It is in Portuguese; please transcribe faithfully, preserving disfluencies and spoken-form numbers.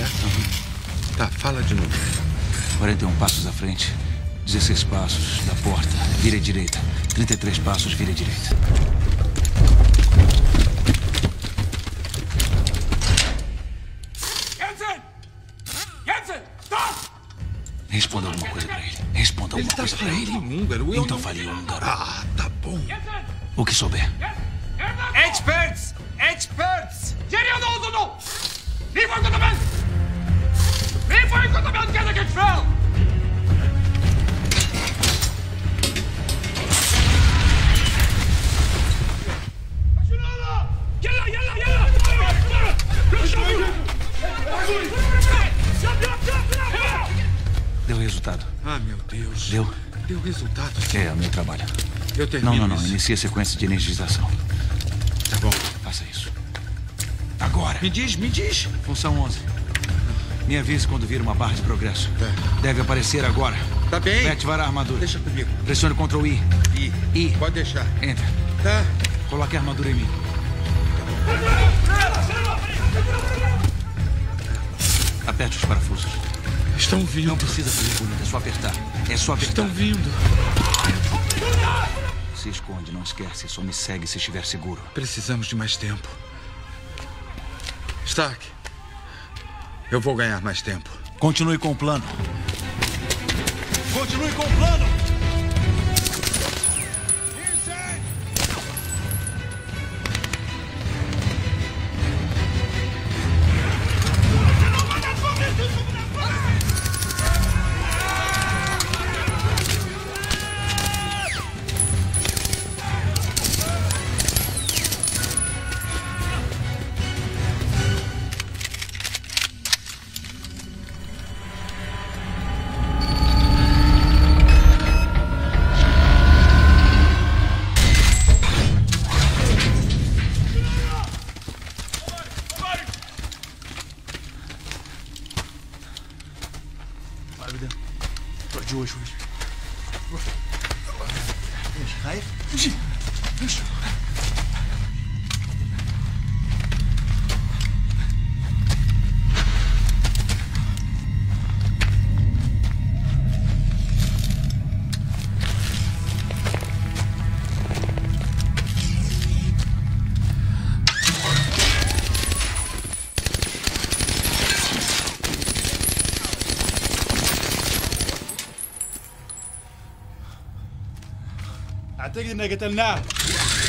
certo? Uhum. Tá, fala de novo. quarenta e um passos à frente. dezesseis passos da porta. Vira à direita. trinta e três passos, vira à direita. Jensen! Jensen! Stop! Responda alguma coisa pra ele. Responda alguma Ele tá coisa pra ele. falando em húngaro. Eu Então não... fale húngaro. Ah, tá bom. O que souber. Experts! Experts! Geriye olduğunu! Bir farkında ben! Bir farkında ben gene geçmem! Yalla yalla yalla! Deu resultado. Ah, meu Deus. Deu? Deu resultado. É, é o meu trabalho. Eu termino Não, não, não. isso. Inicie a sequência de energização. Tá bom. Faça isso. Agora. Me diz, me diz. Função onze. Me avise quando vir uma barra de progresso. Tá. Deve aparecer agora. Tá bem. Vai ativar a armadura. Deixa comigo. Pressione Ctrl I. I. I. Pode deixar. Entra. Tá. Coloque a armadura em mim. Aperte os parafusos. Estão vindo. Não precisa fazer bonito, é só apertar. É só apertar. Estão vindo. Se esconde, não esquece. Só me segue se estiver seguro. Precisamos de mais tempo. Stark, eu vou ganhar mais tempo. Continue com o plano. Continue com o plano! اعتقد انها قتلناه.